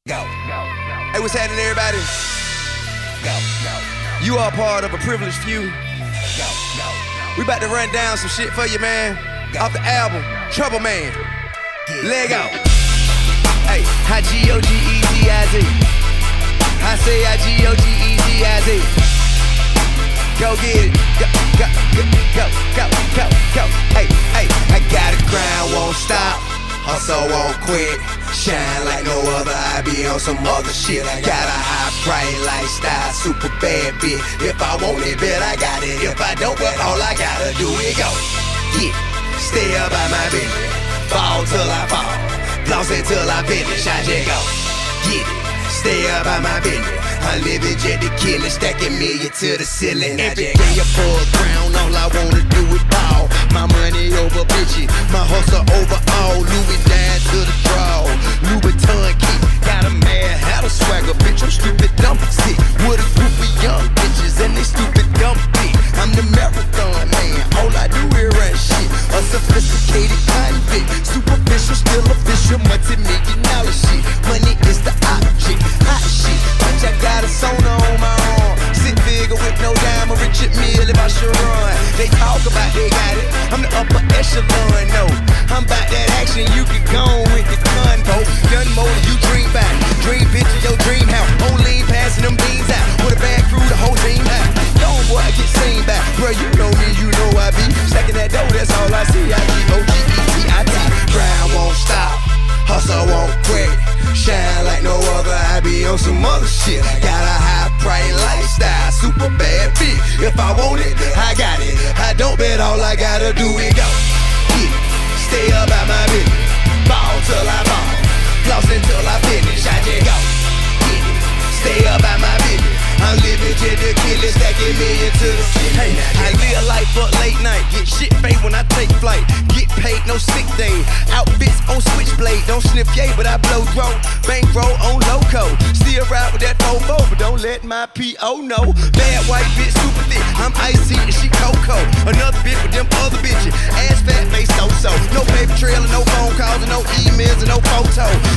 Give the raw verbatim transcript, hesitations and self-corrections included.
Go. Hey, what's happening, everybody? Go. You are part of a privileged few. Go. We about to run down some shit for you, man. Off the album, Trouble Man. Leg out. Hey, I G O G E Z I Z. I say I G O G E Z I Z. Go get it. Go, go, go, go, go, go, go. Hey, hey, I gotta grind, won't stop. Hustle, won't quit. Shine like no other, I be on some other shit. I got a high price lifestyle, super bad bitch. If I want it, bet I got it. If I don't, but all I gotta do is go. Get it, stay up by my business. Fall till I fall, floss it till I finish. I just go. Get it, stay up by my business. I live it jet to kill it, stacking million to the ceiling. Every day above ground, all I wanna do is ball. My money over bitches, my hustle over all. Louis down to the draw, Louis Vuitton key. Got a mad hat, a swagger, bitch, I'm stupid dumb sick. With a group of young bitches and they stupid dumb bitch. I'm the marathon man, all I do is run shit. A sophisticated convict, superficial, still official, multi-million dollar shit. Money is the object, hot shit. Bitch, I got a sauna on my arm. Sit figure with no dime, a Richard Mille if I should run. They talk about they got it, I'm the upper echelon, no. I'm about that action, you can go on with the convo. Done more than you dream about. Dream picture, your dream house. Only passing them beans out. With a bad crew, the whole team out. Don't boy, I get seen back. Bro, you know me, you know I be. Stacking that dough, that's all I see. I G O G E T I T. Grind won't stop, hustle won't quit. Shine like no other, I be on some other shit. Got a high price lifestyle, super bad bitch. If I want it, I got it. I don't bet all I gotta do is go. Get it, stay up by my business. Ball till I fall, floss until I finish. I just go. Get it, stay up by my business. I'm living just to kill it, stacking million to the shit. Hey, I live life up late night, get shit paid when I take flight. Get paid, no sick day. Outfits on switchblade, don't sniff yay, but I blow throw. Bankroll on loco, still ride with that fofo, but don't let my P O know. Bad white bitch, super thick, I'm icy and she cocoa. Another bitch with them other bitches, ass fat face so-so. No paper trail and no phone calls and no emails and no photos.